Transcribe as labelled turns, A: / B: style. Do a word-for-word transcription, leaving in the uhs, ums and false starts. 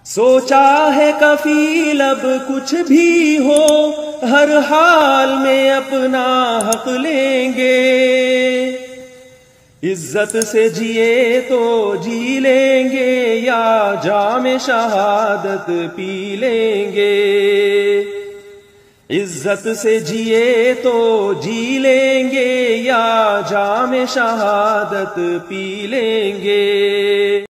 A: सोचा है कफील अब कुछ भी हो, हर हाल में अपना हक लेंगे। इज्जत से जिए तो जी लेंगे या जाम शहादत पी लेंगे। इज्जत से जिए तो जी लेंगे या जाम शहादत पी लेंगे।